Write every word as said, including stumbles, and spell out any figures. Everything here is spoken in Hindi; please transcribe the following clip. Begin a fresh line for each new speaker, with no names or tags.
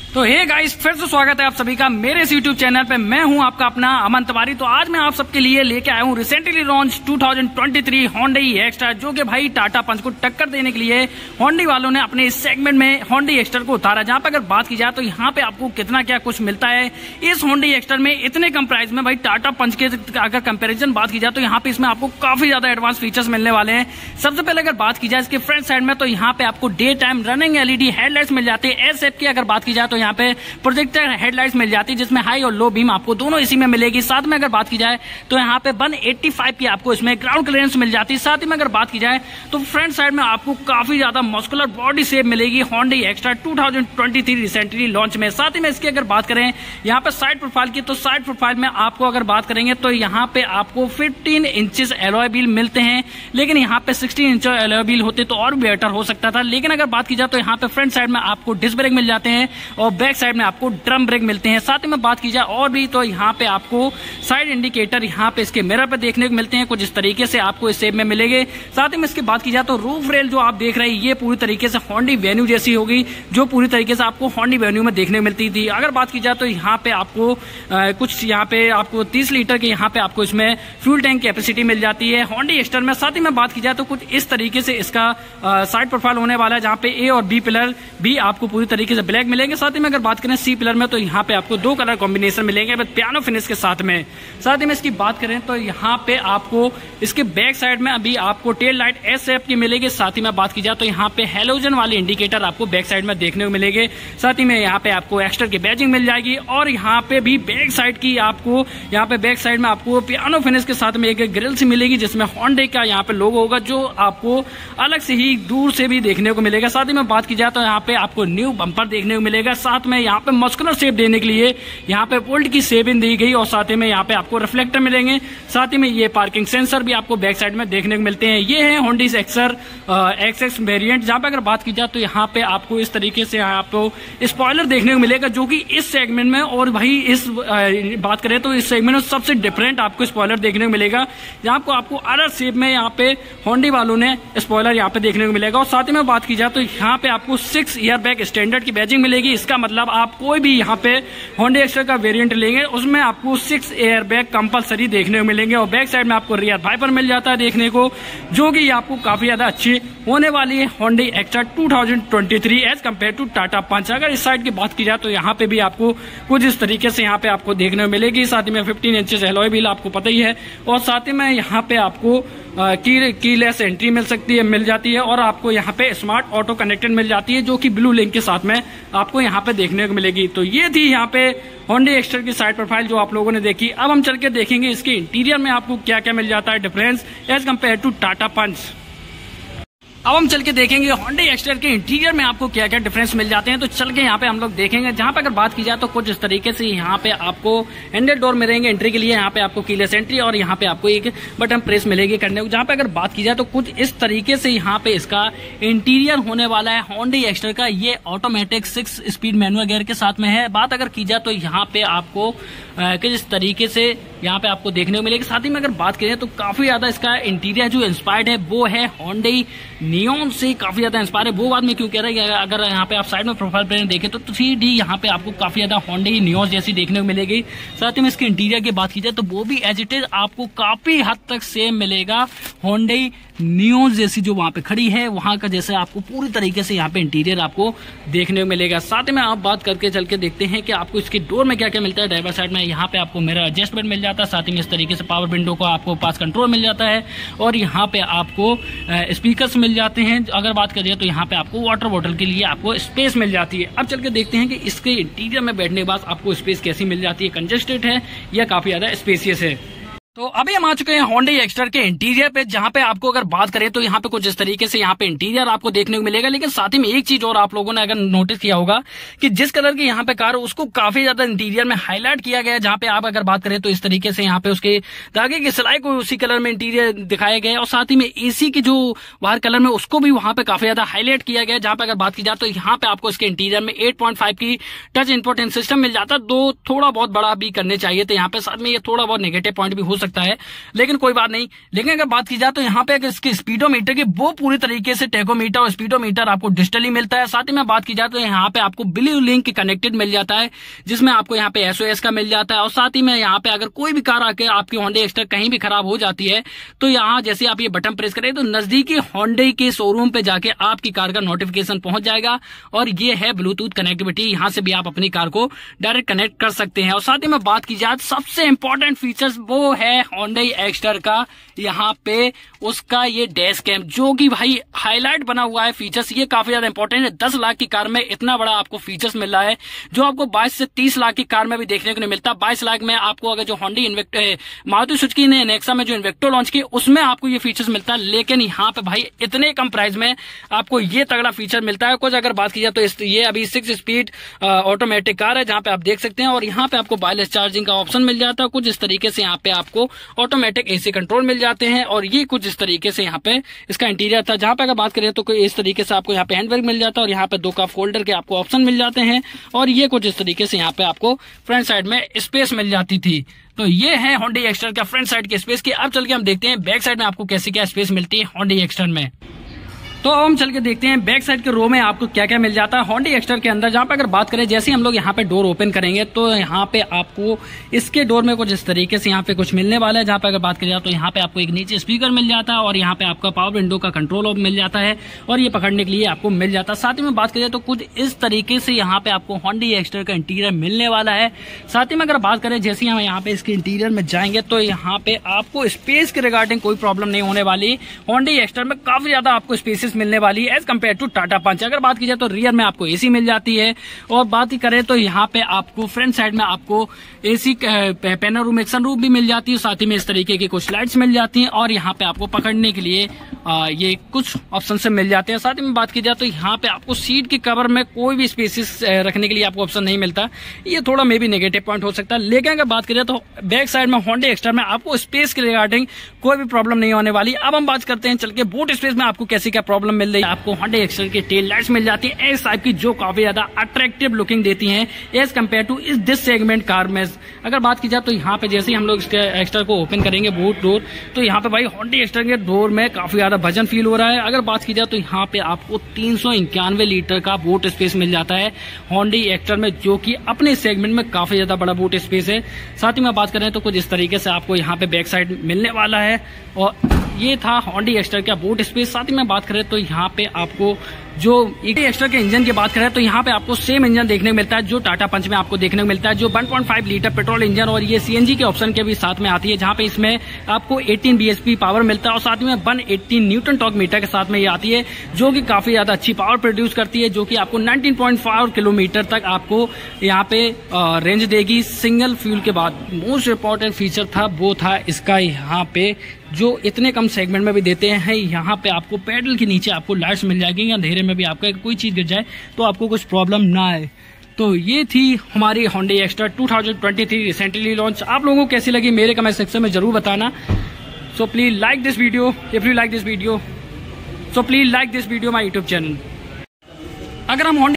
तो हे गाइस, फिर से स्वागत है आप सभी का मेरे इस यूट्यूब चैनल पे। मैं हूं आपका अपना अमन तिवारी। तो आज मैं आप सबके लिए लेके आया हूं रिसेंटली लॉन्च दो हज़ार तेईस Hyundai एक्स्ट्रा, जो कि भाई टाटा पंच को टक्कर देने के लिए Hyundai वालों ने अपने इस सेगमेंट में Hyundai एक्स्ट्रा को उतारा। जहां पे अगर बात की जाए तो यहाँ पे आपको कितना क्या कुछ मिलता है इस Hyundai एक्स्ट्रा में इतने कम प्राइस में। भाई टाटा पंच के अगर कंपेरिजन बात की जाए तो यहाँ पे इसमें आपको काफी ज्यादा एडवांस फीचर्स मिलने वाले हैं। सबसे पहले अगर बात की जाए इसके फ्रंट साइड में, तो यहाँ पे आपको daytime running LED headlights मिल जाती है। एस एफ की अगर बात की जाए तो यहाँ पे प्रोजेक्टर हेडलाइट्स मिल जाती है, जिसमें हाई और लो बीम आपको दोनों इसी में मिलेगी। साथ में अगर बात की जाए तो यहाँ पे एक सौ पचासी की आपको इसमें ग्राउंड क्लियरेंस मिल जाती है। साथ ही में अगर बात की जाए तो फ्रंट साइड में आपको काफी ज्यादा मस्कुलर बॉडी शेप मिलेगी Hyundai एक्स्ट्रा दो हज़ार तेईस रिसेंटली लॉन्च में। साथ ही में इसकी अगर बात करें यहाँ पे साइड प्रोफाइल की, तो साइड प्रोफाइल में आपको अगर बात करेंगे तो यहाँ पे आपको पंद्रह इंचेस एलॉय व्हील मिलते हैं, लेकिन यहाँ पे सोलह इंच एलॉय व्हील होते तो और बेटर हो सकता था। लेकिन अगर बात की जाए तो यहाँ पे फ्रंट साइड में आपको डिस्क ब्रेक मिल जाते हैं और बैक साइड में आपको ड्रम ब्रेक मिलते हैं। साथ ही में बात की जाए और भी तो यहाँ पे आपको साइड इंडिकेटर यहाँ पे इसके मिरर पे देखने को मिलते हैं, कुछ इस तरीके से आपको इस शेप में मिलेंगे। साथ ही में इसकी बात की जाए तो रूफ रेल जो आप देख रहे हैं ये पूरी तरीके से Hyundai वेन्यू जैसी होगी, जो पूरी तरीके से आपको Hyundai वेन्यू में देखने को मिलती थी। अगर बात की जाए तो यहाँ पे आपको आ, कुछ यहाँ पे आपको तीस लीटर के यहाँ पे आपको इसमें फ्यूल टैंक कैपेसिटी मिल जाती है Hyundai एक्स्ट्रा में। साथ ही में बात की जाए तो कुछ इस तरीके से इसका आ, साइड प्रोफाइल होने वाला है, जहाँ पे ए और बी पिलर भी आपको पूरी तरीके से ब्लैक मिलेंगे। साथ ही में अगर बात करें सी पिलर में तो यहाँ पे आपको दो कलर कॉम्बिनेशन मिलेंगे पियानो फिनिश के साथ में। साथ ही में इसकी बात करें तो यहाँ पे आपको इसके बैक साइड में अभी आपको टेल लाइट एस शेप की मिलेगी। साथ ही में बात की जाए तो यहाँ पे हेलोजन वाले इंडिकेटर आपको बैक साइड में देखने को मिलेंगे। साथ ही में यहाँ पे आपको एक्स्ट्रा की बैजिंग मिल जाएगी और यहाँ पे भी बैक साइड की आपको यहाँ पे बैक साइड में आपको पियानो फिनिश के साथ में एक ग्रिल से मिलेगी, जिसमें Hyundai का यहाँ पे लोगो होगा, जो आपको अलग से ही दूर से भी देखने को मिलेगा। साथ ही में बात की जाए तो यहाँ पे आपको न्यू बम्पर देखने को मिलेगा। साथ में यहाँ पे मस्कुलर शेप देने के लिए यहाँ पे बोल्ट की शेपिंग दी गई और साथ ही में यहाँ पे आपको रिफ्लेक्टर मिलेंगे। साथ ही में ये पार्किंग सेंसर भी आपको बैक साइड में देखने को मिलते हैं। ये है Hyundai एक्सर एक्सएक्स वेरिएंट। जहाँ पे अगर बात की जाए तो यहाँ पे आपको इस तरीके से आपको स्पॉइलर देखने को मिलेगा, जो कि इस सेगमेंट में और भाई इस बात करें तो इस सेगमेंट में सबसे डिफरेंट आपको स्पॉइलर देखने को मिलेगा, जहाँ को आपको अलग शेप में यहाँ पे Hyundai वालों ने स्पॉइलर यहाँ पे देखने को मिलेगा। और साथ ही में बात की जाए तो यहाँ पे आपको सिक्स ईयर बैग स्टैंडर्ड की बैजिंग मिलेगी। इसका मतलब आप कोई भी यहाँ पे Hyundai एक्स्ट्रा का वेरिएंट लेंगे उसमें आपको सिक्स एयर बैग कंपलसरी देखने को मिलेंगे और बैक साइड में आपको रियर वाइपर मिल जाता है देखने को, जो कि आपको काफी ज्यादा अच्छी होने वाली है Hyundai एक्स्ट्रा दो हज़ार तेईस as compared to Tata Punch. अगर इस साइड की बात की जाए तो यहाँ पे भी आपको कुछ इस तरीके से यहाँ पे आपको देखने को मिलेगी। साथ ही में पंद्रह इंचेस एलॉय व्हील आपको पता ही है और साथ ही में यहाँ पे आपको की कीलेस एंट्री मिल सकती है मिल जाती है और आपको यहाँ पे स्मार्ट ऑटो कनेक्टेड मिल जाती है, जो कि ब्लू लिंक के साथ में आपको यहाँ पे देखने को मिलेगी। तो ये थी यहाँ पे Hyundai एक्स्ट्रा की साइड प्रोफाइल जो आप लोगों ने देखी। अब हम चल के देखेंगे इसके इंटीरियर में आपको क्या क्या मिल जाता है difference as compared to Tata Punch. अब हम चल के देखेंगे Hyundai एक्स्ट्रा के इंटीरियर में आपको क्या क्या डिफरेंस मिल जाते हैं। तो चल के यहाँ पे हम लोग देखेंगे। जहाँ पे अगर बात की जाए तो कुछ इस तरीके से यहाँ पे आपको हैंडल डोर मिलेंगे एंट्री के लिए, यहाँ पे आपको कीलेस एंट्री और यहाँ पे आपको एक बटन प्रेस मिलेगी करने को। जहाँ पे अगर बात की जाए तो कुछ इस तरीके से यहाँ पे इसका इंटीरियर होने वाला है Hyundai एक्स्ट्रा का। ये automatic six speed manual gear के साथ में है। बात अगर की जाए तो यहाँ पे आपको किस तरीके से यहाँ पे आपको देखने को मिलेगी। साथ ही में अगर बात करें तो काफी ज्यादा इसका इंटीरियर जो इंस्पायर्ड है वो है Hyundai नियॉन से काफी ज्यादा इंस्पायर है। वो बात में क्यों कह रहा है, अगर यहाँ पे आप साइड में प्रोफाइल पे देखें तो थ्री डी यहाँ पे आपको काफी ज्यादा Hyundai नियॉन जैसी देखने को मिलेगी। साथ ही में इसके इंटीरियर की बात की जाए तो वो भी एज इट इज आपको काफी हद तक सेम मिलेगा Hyundai नियॉन जैसी जो वहां पे खड़ी है वहां का जैसे आपको पूरी तरीके से यहाँ पे इंटीरियर आपको देखने को मिलेगा। साथ ही में आप बात करके चल के देखते हैं कि आपको इसके डोर में क्या क्या मिलता है। ड्राइवर साइड में यहाँ पे आपको मिरर एडजस्टमेंट मिल जाता है। साथ ही में इस तरीके से पावर विंडो को आपको पास कंट्रोल मिल जाता है और यहाँ पे आपको स्पीकर्स मिल जाते हैं। अगर बात करिए तो यहाँ पे आपको वाटर बॉटल के लिए आपको स्पेस मिल जाती है। अब चल के देखते हैं कि इसके इंटीरियर में बैठने के बाद आपको स्पेस कैसी मिल जाती है, कंजेस्टेड है या काफी ज्यादा स्पेसियस है। तो अभी हम आ चुके हैं Hyundai एक्स्ट्रा के इंटीरियर पे, जहां पे आपको अगर बात करें तो यहाँ पे कुछ इस तरीके से यहाँ पे इंटीरियर आपको देखने को मिलेगा। लेकिन साथ ही में एक चीज और आप लोगों ने अगर नोटिस किया होगा कि जिस कलर की यहाँ पे कार है उसको काफी ज्यादा इंटीरियर में हाईलाइट किया गया है। जहाँ पे आप अगर बात करें तो इस तरीके से यहाँ पे उसके धागे की सिलाई को उसी कलर में इंटीरियर दिखाया गया है और साथ ही में एसी की जो बाहर कलर में उसको भी वहां पे काफी ज्यादा हाईलाइट किया गया है। जहाँ पे अगर बात की जाए तो यहाँ पे आपको इसके इंटीरियर में एट पॉइंट फाइव की टच इंपोर्टेंट सिस्टम मिल जाता है। दो थोड़ा बहुत बड़ा भी करने चाहिए थे यहाँ पे, साथ में ये थोड़ा बहुत नेगेटिव पॉइंट भी हो सकता है, लेकिन कोई बात नहीं। लेकिन अगर बात की जाए तो यहाँ पे इसकी स्पीडोमीटर की वो पूरी तरीके से टेकोमीटर और स्पीडोमीटर आपको डिजिटली मिलता है। साथ ही में बात की जाए तो यहाँ पे आपको ब्लू लिंक कनेक्टेड मिल जाता है, जिसमें आपको यहाँ पे एसओएस का मिल जाता है। और साथ ही में यहाँ पे अगर कोई भी कार आके आपकी होंडा एक्स्ट्रा कहीं भी खराब हो जाती है तो यहाँ जैसे आप ये बटन प्रेस करें तो नजदीकी होंडा के शोरूम पे जाके आपकी कार का नोटिफिकेशन पहुंच जाएगा। और ये है ब्लूटूथ कनेक्टिविटी, यहाँ से भी आप अपनी कार को डायरेक्ट कनेक्ट कर सकते हैं। और साथ ही में बात की जाए सबसे इंपॉर्टेंट फीचर्स वो है होंडा एक्स्ट्रा का यहाँ पे उसका ये डैश कैम, जो कि भाई हाईलाइट बना हुआ है फीचर्स। ये काफी ज्यादा इंपॉर्टेंट है। दस लाख की कार में इतना बड़ा आपको फीचर्स मिल रहा है, जो आपको बाईस से तीस लाख की कार में भी देखने को नहीं मिलता। बाईस लाख में आपको अगर जो होंडा इन्वेक्टो मारुति सुजुकी ने नेक्सा में जो इन्वेक्टो लॉन्च की उसमें आपको ये फीचर्स मिलता है, लेकिन यहाँ पे भाई इतने कम प्राइस में आपको ये तगड़ा फीचर मिलता है। कुछ अगर बात की जाए तो इस, ये अभी सिक्स स्पीड ऑटोमेटिक कार है, जहाँ पे आप देख सकते हैं। और यहाँ पे आपको वायरलेस चार्जिंग का ऑप्शन मिल जाता है। कुछ इस तरीके से यहाँ पे आपको ऑटोमेटिक एसी कंट्रोल मिल जाते हैं। और ये कुछ इस तरीके से यहाँ पे इसका इंटीरियर था, जहाँ पे अगर बात करें तो कोई इस तरीके से आपको यहाँ पे हैंडबैग मिल जाता है और यहाँ पे दो कप होल्डर के आपको ऑप्शन मिल जाते हैं। और ये कुछ इस तरीके से यहाँ पे आपको फ्रंट साइड में स्पेस मिल जाती थी। तो ये है होंडा एक्स्ट्रा का फ्रंट साइड की स्पेस की। अब चल के हम देखते हैं बैक साइड में आपको कैसी क्या स्पेस मिलती है होंडा एक्स्ट्रा में। तो हम चल के देखते हैं बैक साइड के रो में आपको क्या क्या मिल जाता है होंडा एक्स्ट्रा के अंदर। जहां पे अगर बात करें जैसे हम लोग यहाँ पे डोर ओपन करेंगे तो यहाँ पे आपको इसके डोर में कुछ इस तरीके से यहाँ पे कुछ मिलने वाला है। जहां पे अगर बात करें तो यहाँ पे आपको एक नीचे स्पीकर मिल जाता है और यहाँ पे आपका पावर विंडो का कंट्रोल मिल जाता है और ये पकड़ने के लिए आपको मिल जाता है। साथ ही में बात करें तो कुछ इस तरीके से यहाँ पे आपको होंडा एक्स्ट्रा का इंटीरियर मिलने वाला है। साथ ही में अगर बात करें जैसे हम यहाँ पे इसके इंटीरियर में जाएंगे तो यहाँ पे आपको स्पेस के रिगार्डिंग कोई प्रॉब्लम नहीं होने वाली। होंडा एक्स्ट्रा में काफी ज्यादा आपको स्पेसेस मिलने वाली है कंपेयर टू टाटा पंच। अगर बात की जाए तो रियर में आपको एसी मिल जाती है। और बात ही करें तो यहाँ पे आपको फ्रंट साइड में आपको AC panel room action room भी मिल जाती है। साथ ही में इस तरीके की कुछ लाइट्स मिल जाती हैं और यहाँ पे आपको पकड़ने के लिए आ, ये कुछ ऑप्शन से मिल जाते हैं। साथ ही में बात की जाए तो यहाँ पे आपको सीट के कवर में कोई भी स्पेसिस रखने के लिए आपको ऑप्शन नहीं मिलता। ये थोड़ा मे भी नेगेटिव पॉइंट हो सकता है, लेकिन अगर बात करें तो बैक साइड में होंडा एक्स्ट्रा में आपको स्पेस के रिगार्डिंग कोई भी प्रॉब्लम नहीं होने वाली। अब हम बात करते हैं चल के बूट स्पेस में आपको कैसी क्या प्रॉब्लम मिल रही है। आपको होंडा एक्स्ट्रा की टेल लाइट्स मिल जाती है एस टाइप की, जो काफी ज्यादा अट्रैक्टिव लुकिंग देती हैं एज कम्पेयर टू इस दिस सेगमेंट कार में। अगर बात की जाए तो यहाँ पे जैसे ही हम लोग एक्स्ट्रा को ओपन करेंगे बूट डोर तो यहाँ पे भाई होंडा एक्स्ट्रा के डोर में काफी ज्यादा वजन फील हो रहा है। अगर बात की जाए तो यहाँ पे आपको तीन सौ इक्यानवे लीटर का बूट स्पेस मिल जाता है होंडा एक्स्ट्रा में, जो कि अपने सेगमेंट में काफी ज्यादा बड़ा बूट स्पेस है। साथ ही में बात करें तो कुछ इस तरीके से आपको यहाँ पे बैक साइड मिलने वाला है। और ये था होंडा एक्स्ट्रा का बूट स्पेस। साथ ही में बात करें तो यहाँ पे आपको जो एक्स्ट्रा के इंजन की बात करें तो यहाँ पे आपको सेम इंजन देखने को मिलता है जो टाटा पंच में आपको देखने को मिलता है, जो one point five litre petrol engine और ये सीएनजी के ऑप्शन के भी साथ में आती है, जहाँ पे इसमें आपको अठारह बीएचपी पावर मिलता है और साथ में एक सौ अस्सी न्यूटन टॉर्क मीटर के साथ में ये आती है, जो कि काफी ज्यादा अच्छी पावर प्रोड्यूस करती है, जो कि आपको उन्नीस पॉइंट पाँच किलोमीटर तक आपको यहाँ पे रेंज देगी सिंगल फ्यूल के बाद। मोस्ट इंपॉर्टेंट फीचर था वो था इसका यहाँ पे जो इतने कम सेगमेंट में भी देते हैं, यहाँ पे आपको पैडल के नीचे आपको लाइट्स मिल जाएगी, अंधेरे में भी आपका कोई चीज गिर जाए तो आपको कुछ प्रॉब्लम ना आए। तो ये थी हमारी Honda Exter two thousand twenty three recently launch. आप लोगों को कैसी लगी मेरे कमेंट सेक्शन में जरूर बताना। So please like this video if you like this video so please like this video my YouTube channel. अगर हम होंडा